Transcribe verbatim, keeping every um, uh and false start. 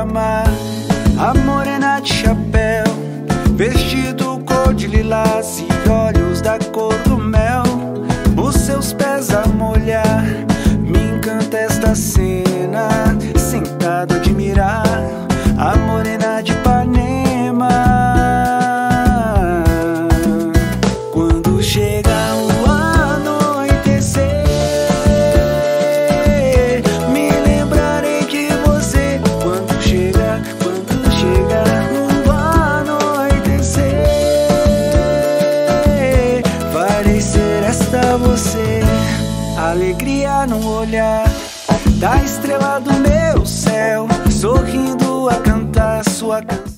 amar. A morena de chapéu, vestido cor de lilás e olhos da cor do mel. Os seus pés a molhar, me encanta esta cena. Sentado a admirar a morena de Ipanema. Quando chega o anoitecer, me lembrarei de você. Quando chega, quando chega o anoitecer, farei ser esta você. Alegria no olhar da estrela do meu céu, sorrindo a cantar sua canção.